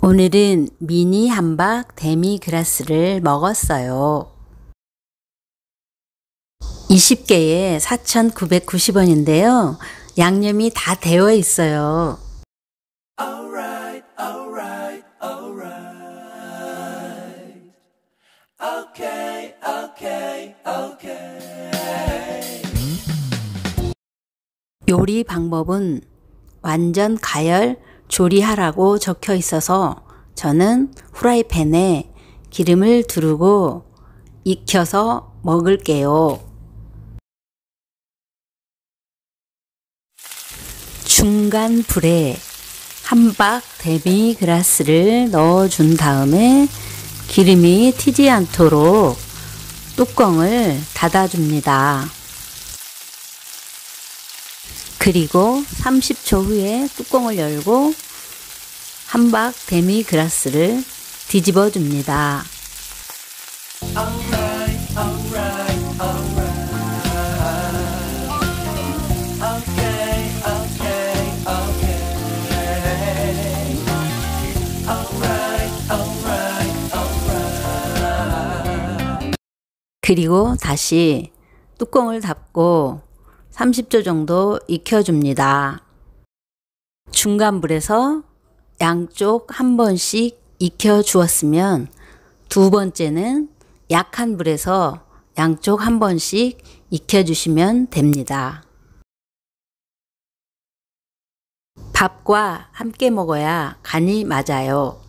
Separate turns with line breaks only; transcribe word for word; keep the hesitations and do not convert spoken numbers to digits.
오늘은 미니 함박 데미그라스를 먹었어요. 이십 개에 사천구백구십 원인데요. 양념이 다 되어 있어요.
Alright, alright, alright. Okay, okay, okay.
요리 방법은 완전 가열 조리하라고 적혀 있어서 저는 후라이팬에 기름을 두르고 익혀서 먹을게요. 중간 불에 함박 데미그라스를 넣어준 다음에 기름이 튀지 않도록 뚜껑을 닫아줍니다. 그리고 삼십 초 후에 뚜껑을 열고 함박 데미그라스를 뒤집어 줍니다.
Alright, alright, alright. Okay, okay, okay. Alright, alright, alright.
그리고 다시 뚜껑을 닫고 삼십 초 정도 익혀줍니다. 중간 불에서 양쪽 한 번씩 익혀 주었으면 두 번째는 약한 불에서 양쪽 한 번씩 익혀 주시면 됩니다. 밥과 함께 먹어야 간이 맞아요.